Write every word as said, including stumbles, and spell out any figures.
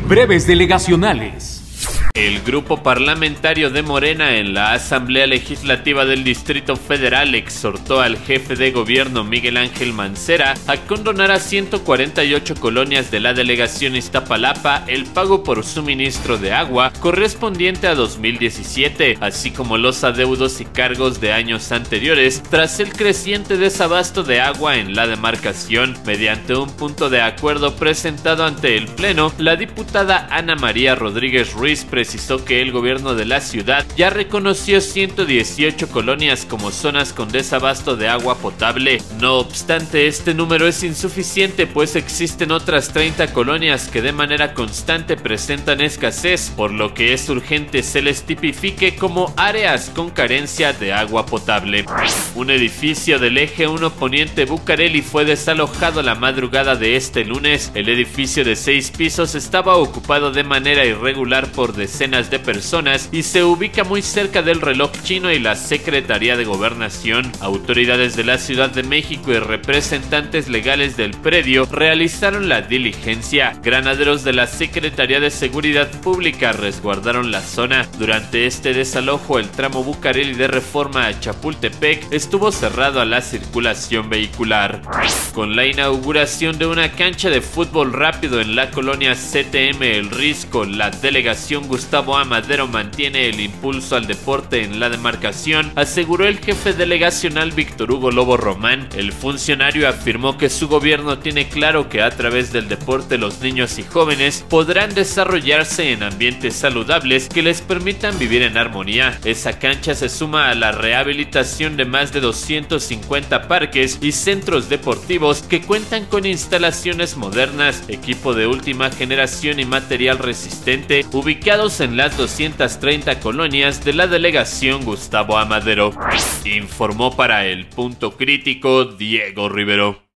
Breves delegacionales. El grupo parlamentario de Morena en la Asamblea Legislativa del Distrito Federal exhortó al jefe de gobierno Miguel Ángel Mancera a condonar a ciento cuarenta y ocho colonias de la delegación Iztapalapa el pago por suministro de agua correspondiente a dos mil diecisiete, así como los adeudos y cargos de años anteriores tras el creciente desabasto de agua en la demarcación. Mediante un punto de acuerdo presentado ante el Pleno, la diputada Ana María Rodríguez Ruiz precisó que el gobierno de la ciudad ya reconoció ciento dieciocho colonias como zonas con desabasto de agua potable. No obstante, este número es insuficiente, pues existen otras treinta colonias que de manera constante presentan escasez, por lo que es urgente se les tipifique como áreas con carencia de agua potable. Un edificio del eje uno Poniente Bucareli fue desalojado la madrugada de este lunes. El edificio de seis pisos estaba ocupado de manera irregular por decenas de personas y se ubica muy cerca del Reloj Chino y la Secretaría de Gobernación. Autoridades de la Ciudad de México y representantes legales del predio realizaron la diligencia. Granaderos de la Secretaría de Seguridad Pública resguardaron la zona. Durante este desalojo, el tramo Bucareli de Reforma a Chapultepec estuvo cerrado a la circulación vehicular. Con la inauguración de una cancha de fútbol rápido en la colonia C T M El Risco, la delegación Gustavo A. Madero mantiene el impulso al deporte en la demarcación, aseguró el jefe delegacional Víctor Hugo Lobo Román. El funcionario afirmó que su gobierno tiene claro que a través del deporte los niños y jóvenes podrán desarrollarse en ambientes saludables que les permitan vivir en armonía. Esa cancha se suma a la rehabilitación de más de doscientos cincuenta parques y centros deportivos que cuentan con instalaciones modernas, equipo de última generación y material resistente, ubicados en las doscientas treinta colonias de la delegación Gustavo A. Madero. Informó para El Punto Crítico Diego Rivero.